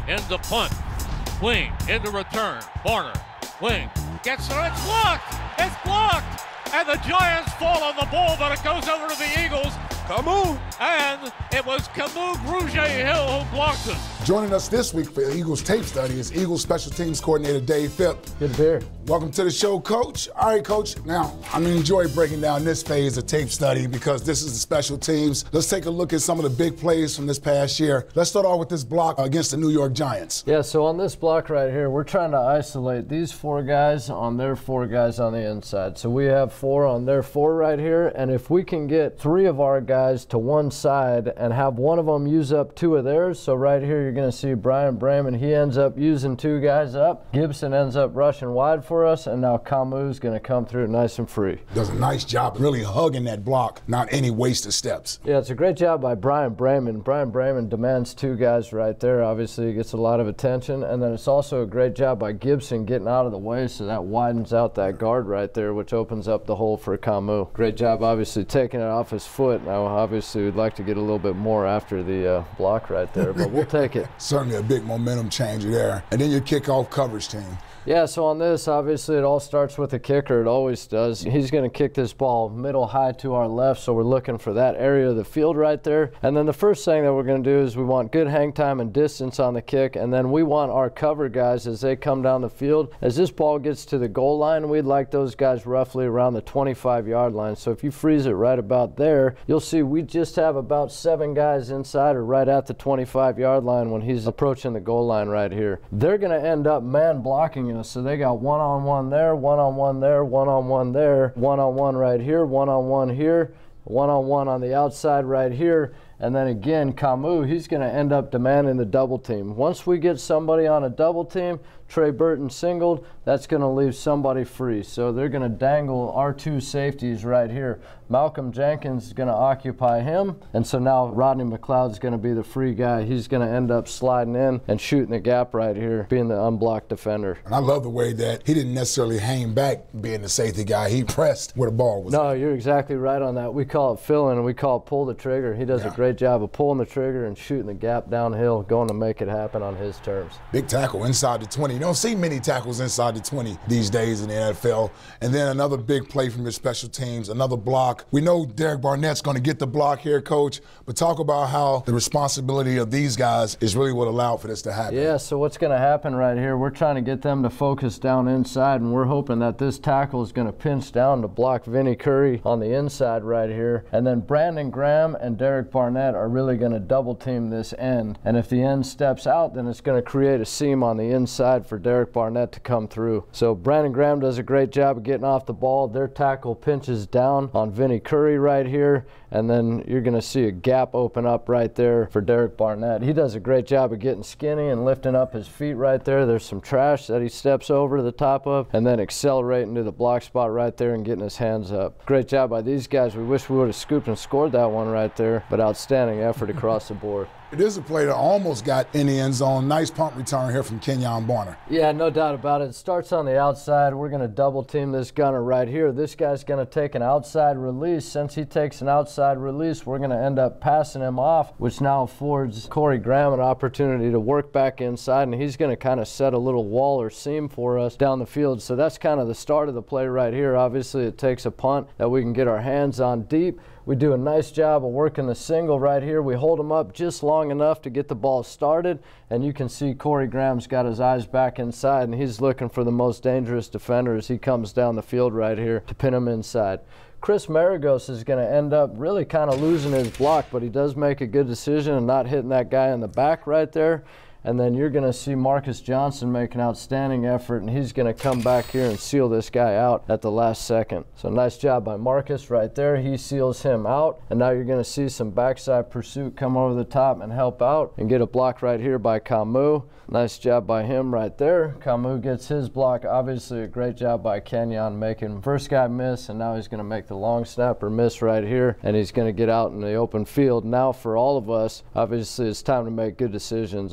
into punt. Wing into return. Warner. Wing. Gets it. It's blocked. It's blocked. And the Giants fall on the ball, but it goes over to the Eagles. Camus. And it was Camus Grugier-Hill who blocked it. Joining us this week for Eagles tape study is Eagles special teams coordinator Dave Fipp. Good to be here. Welcome to the show, Coach. All right, Coach. Now, I'm going to enjoy breaking down this phase of tape study because this is the special teams. Let's take a look at some of the big plays from this past year. Let's start off with this block against the New York Giants. Yeah, so on this block right here, we're trying to isolate these 4 guys on their 4 guys on the inside. So we have 4 on their 4 right here, and if we can get 3 of our guys to one side and have one of them use up 2 of theirs, so right here you're going to see Brian Bremen, he ends up using 2 guys up. Gibson ends up rushing wide for us, and now Camus going to come through nice and free. Does a nice job really hugging that block, not any wasted steps. Yeah, it's a great job by Brian Bremen. Brian Bremen demands 2 guys right there. Obviously, he gets a lot of attention, and then it's also a great job by Gibson getting out of the way, so that widens out that guard right there, which opens up the hole for Camus. Great job, obviously, taking it off his foot. Now, obviously, we'd like to get a little bit more after the block right there, but we'll take it. Certainly a big momentum changer there. And then your kickoff coverage team. Yeah, so on this, obviously, it all starts with the kicker. It always does. He's going to kick this ball middle high to our left, so we're looking for that area of the field right there. And then the first thing that we're going to do is we want good hang time and distance on the kick, and then we want our cover guys as they come down the field. As this ball gets to the goal line, we'd like those guys roughly around the 25-yard line. So if you freeze it right about there, you'll see we just have about 7 guys inside or right at the 25-yard line when he's approaching the goal line right here. They're going to end up man blocking us. So they got one-on-one there, one-on-one there, one-on-one there, one-on-one right here, one-on-one here, one-on-one on the outside right here. And then again, Camus, he's going to end up demanding the double team. Once we get somebody on a double team, Trey Burton singled, that's going to leave somebody free. So they're going to dangle our 2 safeties right here. Malcolm Jenkins is going to occupy him, and so now Rodney McLeod's going to be the free guy. He's going to end up sliding in and shooting the gap right here, being the unblocked defender. And I love the way that he didn't necessarily hang back being the safety guy. He pressed where the ball was. No, you're exactly right on that. We call it filling, and we call it pull the trigger. He does a great job of pulling the trigger and shooting the gap downhill, going to make it happen on his terms. Big tackle inside the 20. You don't see many tackles inside the 20 these days in the NFL. And then another big play from your special teams, another block. We know Derek Barnett's going to get the block here, Coach, but talk about how the responsibility of these guys is really what allowed for this to happen. Yeah, so what's going to happen right here, we're trying to get them to focus down inside, and we're hoping that this tackle is going to pinch down to block Vinnie Curry on the inside right here. And then Brandon Graham and Derek Barnett are really going to double team this end. And if the end steps out, then it's going to create a seam on the inside for Derek Barnett to come through. So Brandon Graham does a great job of getting off the ball. Their tackle pinches down on Vinnie Curry right here, and then you're going to see a gap open up right there for Derek Barnett. He does a great job of getting skinny and lifting up his feet right there. There's some trash that he steps over to the top of and then accelerating to the block spot right there and getting his hands up. Great job by these guys. We wish we would have scooped and scored that one right there, but outstanding effort across the board. It is a play that almost got in the end zone. Nice punt return here from Kenyon Barner. Yeah, no doubt about it. It starts on the outside. We're going to double team this gunner right here. This guy's going to take an outside release. Since he takes an outside release, we're going to end up passing him off, which now affords Corey Graham an opportunity to work back inside, and he's going to kind of set a little wall or seam for us down the field. So that's kind of the start of the play right here. Obviously, it takes a punt that we can get our hands on deep. We do a nice job of working the single right here. We hold him up just long enough to get the ball started, and you can see Corey Graham's got his eyes back inside, and he's looking for the most dangerous defender as he comes down the field right here to pin him inside. Chris Maragos is going to end up really kind of losing his block, but he does make a good decision and not hitting that guy in the back right there. And then you're going to see Marcus Johnson make an outstanding effort, and he's going to come back here and seal this guy out at the last second. So nice job by Marcus right there. He seals him out, and now you're going to see some backside pursuit come over the top and help out and get a block right here by Camus. Nice job by him right there. Camus gets his block. Obviously a great job by Kenyon making first guy miss, and now he's going to make the long snapper miss right here, and he's going to get out in the open field. Now for all of us, obviously it's time to make good decisions. All blocks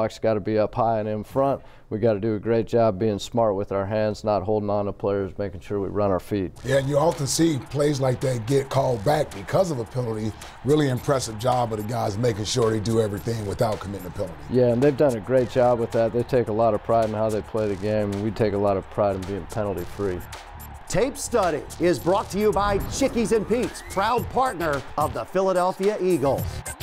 block's got to be up high and in front. We got to do a great job being smart with our hands, not holding on to players, making sure we run our feet. Yeah, and you often see plays like that get called back because of a penalty. Really impressive job of the guys making sure they do everything without committing a penalty. Yeah, and they've done a great job with that. They take a lot of pride in how they play the game, and we take a lot of pride in being penalty-free. Tape Study is brought to you by Chickies and Pete's, proud partner of the Philadelphia Eagles.